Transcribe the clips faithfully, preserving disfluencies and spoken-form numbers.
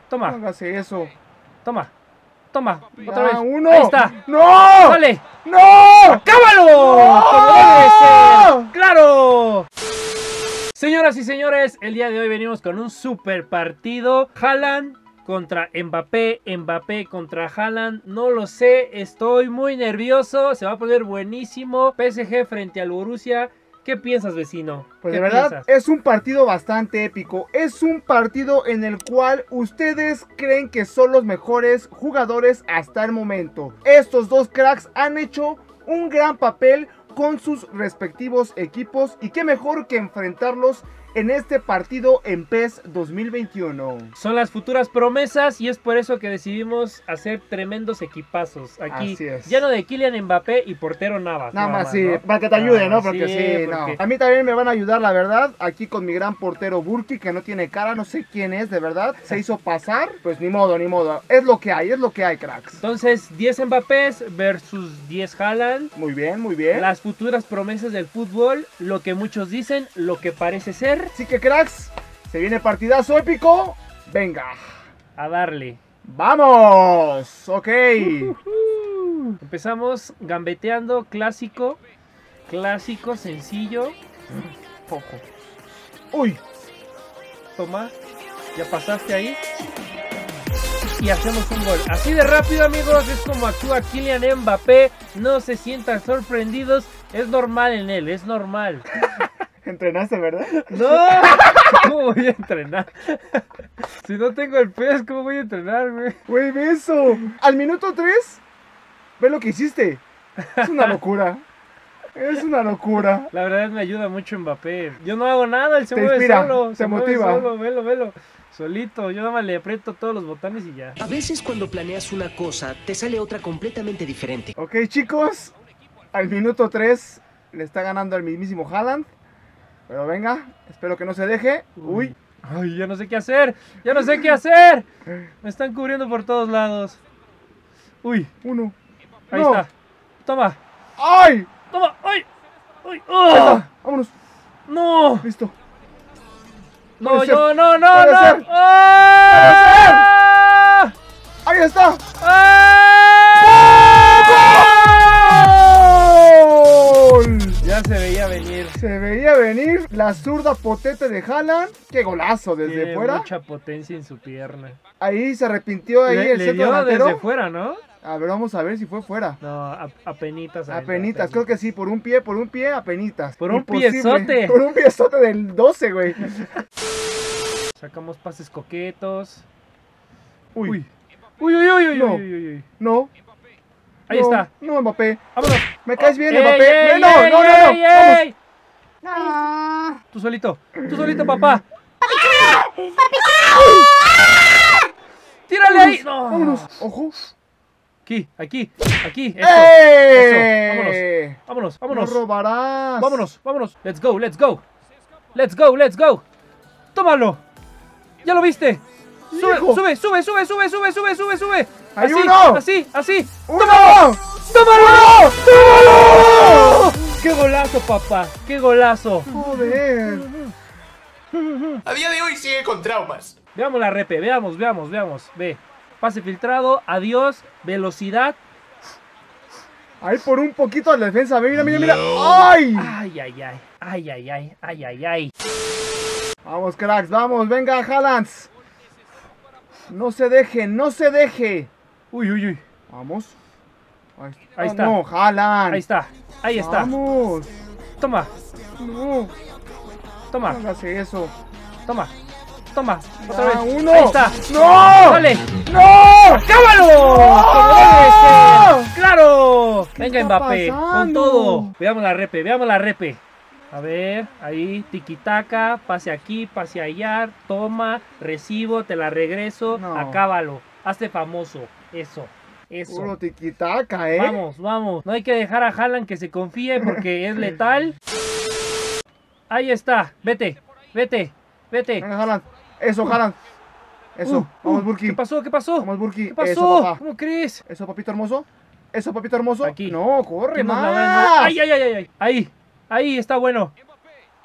Toma. Hágase eso. Toma. Toma. Ya, Otra vez. uno. Ahí está. ¡No! ¡Dale! ¡No! ¡Acábalo! ¡No! ¡Como debe ser! ¡Claro! Señoras y señores, el día de hoy venimos con un super partido. Haaland contra Mbappé, Mbappé contra Haaland, no lo sé, estoy muy nervioso, se va a poner buenísimo. P S G frente al Borussia. ¿Qué piensas, vecino? Pues ¿Qué de verdad piensas? es un partido bastante épico. Es un partido en el cual ustedes creen que son los mejores jugadores hasta el momento. Estos dos cracks han hecho un gran papel con sus respectivos equipos. Y qué mejor que enfrentarlos en este partido en PES dos mil veintiuno. Son las futuras promesas y es por eso que decidimos hacer tremendos equipazos. Aquí, Así es. lleno de Kylian Mbappé y portero Navas. Nada más, sí, ¿no? para que te ayude, Ah, ¿no? Porque sí, sí, porque- no. A mí también me van a ayudar, la verdad, aquí con mi gran portero Burki, que no tiene cara, no sé quién es, de verdad. Se hizo pasar, pues ni modo, ni modo. Es lo que hay, es lo que hay, cracks. Entonces, diez Mbappés versus diez Haaland. Muy bien, muy bien. Las futuras promesas del fútbol, lo que muchos dicen, lo que parece ser, Así que, cracks, se viene partidazo épico. Venga, a darle. ¡vamos! Ok. Empezamos gambeteando, clásico, clásico, sencillo. Ojo. Uy, Toma, ya pasaste ahí. Y hacemos un gol. Así de rápido, amigos, es como actúa Kylian Mbappé. No se sientan sorprendidos, es normal en él, es normal. entrenaste, ¿verdad? No, ¿cómo voy a entrenar? Si no tengo el pez, ¿cómo voy a entrenar, güey? Güey, ve eso. Al minuto tres, ve lo que hiciste. Es una locura. Es una locura. La verdad me ayuda mucho Mbappé. Yo no hago nada, él se Te mueve inspira, solo. te se mueve motiva. solo, velo, velo. Solito, yo nada más le aprieto todos los botones y ya. A veces cuando planeas una cosa, te sale otra completamente diferente. Ok, chicos. Al minuto tres le está ganando al mismísimo Haaland. Pero venga, espero que no se deje. Uy, Ay, ya no sé qué hacer, ya no sé qué hacer. Me están cubriendo por todos lados. Uy, uno. ahí No. está. Toma, ¡Ay! toma, ay. Ay, Ahí ¡oh! está, vámonos. No, Listo. no, Puede yo, ser, no, no, puede no. ser. ¡Ah! ¡Ahí está! ¡Ah! ¡Gol! Ya se veía venir. Se veía venir la zurda potente de Haaland. ¡Qué golazo desde Tiene fuera! mucha potencia en su pierna. Ahí se arrepintió ahí Le, el le centro dio delantero. desde fuera, ¿no? A ver, vamos a ver si fue fuera. No, a- apenitas. adentro, Apenitas, creo que sí, por un pie, por un pie, apenitas. Por un Imposible. piezote. Por un piezote del doce, güey. Sacamos pases coquetos. Uy, Uy. Uy, uy, uy, uy, No. uy, uy, uy. no. Ahí no, está. No, Mbappé. Vámonos. Me caes bien, ¡Ey, Mbappé. ey, no, ey, no, no, no. ey, Vamos. ey! Tú solito. Tú solito, papá. ¡Tírale ahí! No. Vámonos. Ojo. Aquí, aquí, aquí. Eso. ¡Eh! Vámonos, No vámonos. robarás. Vámonos, vámonos. Let's go, let's go. Let's go, let's go. Tómalo. ¿Ya lo viste? Sube, Hijo. sube, sube, sube, sube, sube, sube, sube, sube. ¡Hay Así, uno! así, así. ¡Uno! ¡Tómalo! ¡Tómalo! ¡Qué golazo, papá! ¡Qué golazo! Joder. A día de hoy sigue con traumas. Veamos la repe, veamos, veamos, veamos. Ve. Pase filtrado, adiós, velocidad. Ahí por un poquito a la defensa. Mira, mira, mira. ¡Ay! Ay, ay, ay, ay, ay, ay, ay, ay, ay. Vamos, cracks, vamos. Venga, Haaland. No se deje, no se deje. Uy, uy, uy. Vamos. Ahí, Ahí Ah, está. No, Haaland. Ahí está, ahí está. Vamos. Toma, No, toma, no hagas eso. toma, toma. Otra Ah, vez. uno. Ahí está. ¡No! ¡Dale! ¡No! ¡Cábalo! ¡Como debe ser! ¡Claro! ¿Qué Venga, está Mbappé, con pasando? todo. Veamos la repe, veamos la repe. A ver, ahí, tiquitaca, pase aquí, pase allá, toma, recibo, te la regreso, No. acábalo, hazte famoso, eso, eso. Puro tiquitaca, ¿eh? Vamos, vamos, no hay que dejar a Haaland que se confíe porque es letal. Ahí está, vete, vete, vete. Venga, Haaland. Eso, Haaland. Eso. Uh, Vamos, uh, Burki. ¿Qué pasó? ¿Qué pasó? Vamos, Burki. ¿Qué pasó? Eso, papá. ¿Cómo crees? Eso, papito hermoso. Eso, papito hermoso. Aquí. No, corre ¿Quién nos la más. va a- Ay, ay, ay, ay, ay. Ahí, ahí está bueno.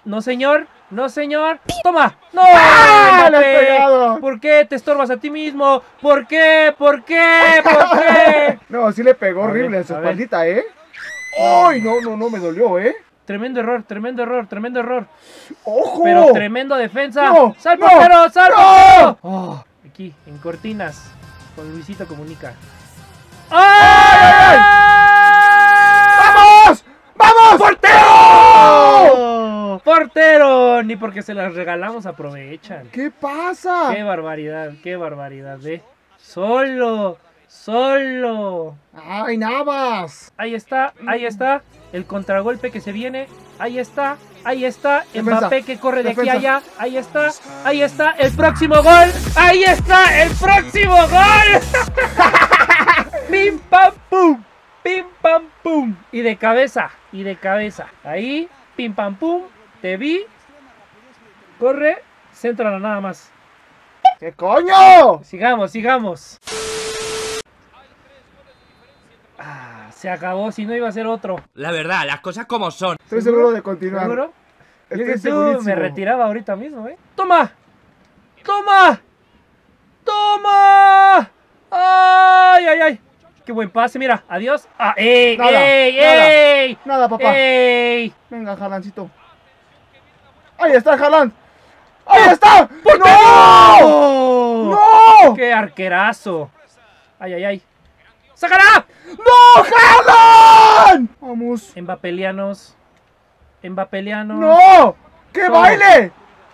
No, señor. No, señor. ¡Toma! ¡No! ¡Ah! ¡Le has Mbappé! pegado! ¿Por qué te estorbas a ti mismo? ¿Por qué? ¿Por qué? ¿Por qué? No, sí le pegó A horrible ver, en su a ver. espaldita, ¿eh? ¡Ay, no, no, no! Me dolió, ¿eh? Tremendo error, tremendo error, tremendo error. ¡Ojo! Pero tremendo defensa. No, ¡Sal no, portero! ¡Sal no. portero! Oh, aquí, en cortinas. Con Luisito Comunica. ¡Ay! ¡Vamos! ¡Vamos! ¡Portero! ¡Portero! Ni porque se las regalamos aprovechan. ¿Qué pasa? ¡Qué barbaridad! ¡Qué barbaridad! ¿Ve? ¡Solo! ¡Solo! ¡Ay, Navas! Ahí está, ahí está. El contragolpe que se viene. Ahí está, ahí está. Defensa, Mbappé que corre de defensa. aquí a allá. Ahí está, ahí está. El próximo gol. Ahí está, el próximo gol. Pim pam pum. Pim pam pum. Y de cabeza, y de cabeza. Ahí, pim pam pum. Te vi. Corre, céntrala nada más. ¿Qué coño? Sigamos, sigamos. Ah, se acabó, si no iba a ser otro. La verdad, las cosas como son. Estoy seguro de continuar. ¿Seguro? Yo Estoy que tú segurísimo. me retiraba ahorita mismo, ¿eh? ¡Toma! ¡Toma! ¡Toma! ¡Ay, ay, ay! ¡Qué buen pase! Mira, adiós. ¡Ah, ey, Nada, ey, nada, ey! Nada, papá. ¡Ey! Venga, Haalandcito. ¡Ahí está Haaland! ¡Ahí está! ¡No! ¡No! ¡No! ¡Qué arquerazo! ¡Ay, ay, ay! ¡Sácala! ¡No, Haaland! Vamos. Embapelianos. Embapelianos. ¡No! ¡Qué No. baile!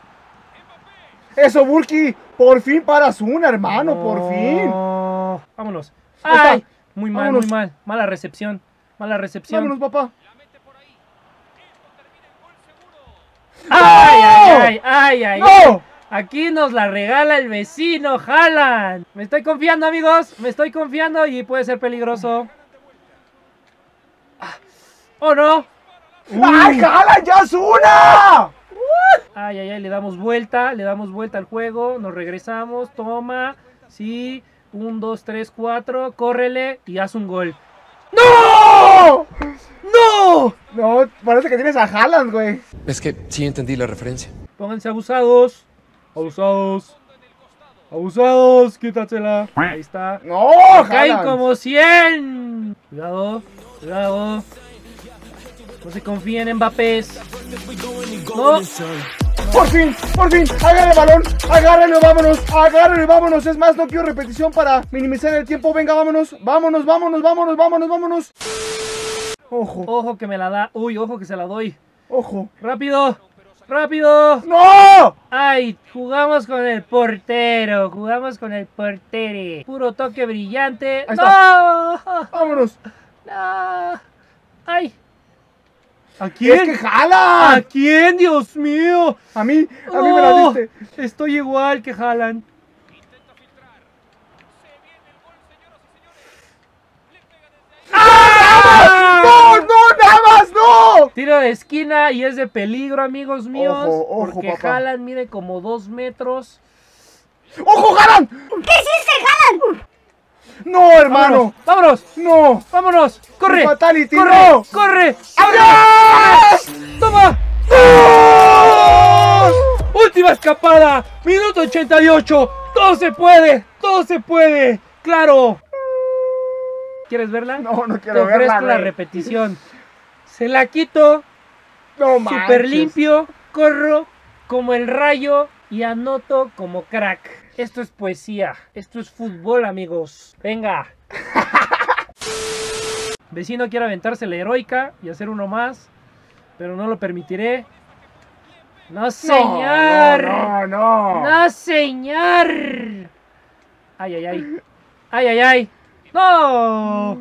Eso, Burki. Por fin paras una, hermano. Por fin. No. Vámonos. Ahí está. ¡Ay! Muy mal, Vámonos. muy mal. Mala recepción. Mala recepción. Vámonos, papá. ¡Ay, ay, ay! ¡Ay, ay! ¡No! Aquí nos la regala el vecino Haaland. Me estoy confiando, amigos. Me estoy confiando y puede ser peligroso. Ah. ¡Oh, no! ¡Ay, Haaland, ya es una! Ay, ay, ay, le damos vuelta, le damos vuelta al juego, nos regresamos, toma, sí, un, dos, tres, cuatro, córrele y haz un gol. ¡No! ¡No! No, parece que tienes a Haaland, güey. Es que sí entendí la referencia. Pónganse abusados, abusados, abusados, quítatela. Ahí está. ¡No, Caen Haaland! como cien. Cuidado, cuidado. No se confíen en Mbappé. No. ¡Por fin! ¡Por fin! ¡Agarra el balón! ¡Agárralo, vámonos! ¡Agárralo y vámonos! Es más, no quiero repetición para minimizar el tiempo. Venga, vámonos. Vámonos, vámonos, vámonos, vámonos, vámonos. Ojo, Ojo que me la da. Uy, ojo que se la doy. ojo. Rápido, rápido. ¡No! Ay, jugamos con el portero. Jugamos con el portere. Puro toque brillante. Ahí ¡No! Vámonos. ¡No! ¡Ay! ¿A ¡Es quién? que ¿A Haaland! quién, Dios mío? A mí, a mí me la Oh, diste. Estoy igual que Haaland. ¡Ah! ¡No, no, nada más, no! Tiro de esquina y es de peligro, amigos míos. Ojo, ojo, porque papá. Haaland mide como dos metros. ¡Ojo, Haaland! ¿Qué hiciste, Haaland? No, hermano. ¡Vámonos! No. ¡Vámonos! ¡Corre! Un fatality, ¡Corre! no. ¡Corre! ¡Adiós! ¡Toma! ¡Gol! ¡Última escapada! ¡Minuto ochenta y ocho! ¡Todo se puede! ¡Todo se puede! ¡Claro! ¿Quieres verla? No, no quiero Te ofrezco verla, la güey. repetición. Se la quito. No manches. Súper limpio. Corro como el rayo y anoto como crack. Esto es poesía. Esto es fútbol, amigos. Venga. Vecino quiere aventarse la heroica y hacer uno más, pero no lo permitiré. No, señor. No, no, no. No, señor. Ay, ay, ay. Ay, ay, ay. No.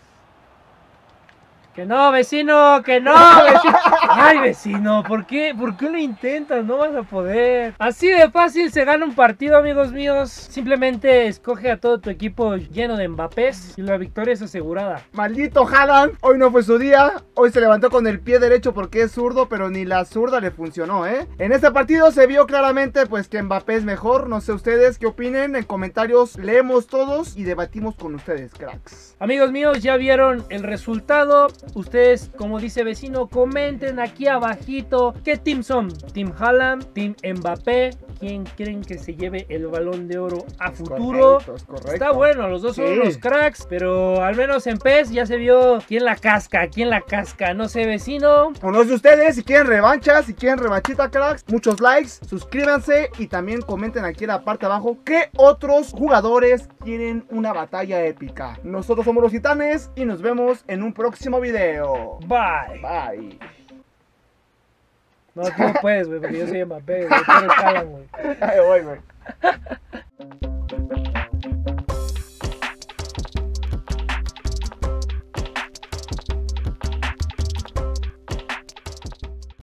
Que no, vecino, que no, vecino. Ay, vecino, ¿por qué? ¿Por qué lo intentas? No vas a poder. Así de fácil se gana un partido, amigos míos. Simplemente escoge a todo tu equipo lleno de Mbappés y la victoria es asegurada. Maldito Haaland, hoy no fue su día. Hoy se levantó con el pie derecho porque es zurdo, pero ni la zurda le funcionó, ¿eh? En este partido se vio claramente pues que Mbappé es mejor. No sé ustedes qué opinen, en comentarios leemos todos y debatimos con ustedes, cracks. Amigos míos, ya vieron el resultado. Ustedes, como dice vecino, comenten comenten aquí abajito qué team son. Team Haaland, Team Mbappé. ¿Quién creen que se lleve el Balón de Oro a futuro? Correcto, es correcto. Está bueno, los dos son Sí. unos cracks, pero al menos en P E S ya se vio quién la casca, quién la casca. No sé, vecino. Unos de ustedes, si quieren revancha, si quieren revanchita, cracks, muchos likes, suscríbanse y también comenten aquí en la parte de abajo qué otros jugadores quieren una batalla épica. Nosotros somos los Titanes y nos vemos en un próximo video. Bye. Bye. No, tú no puedes, güey, porque yo soy Mbappé, güey. Tú eres Haaland, güey. Ahí voy, güey.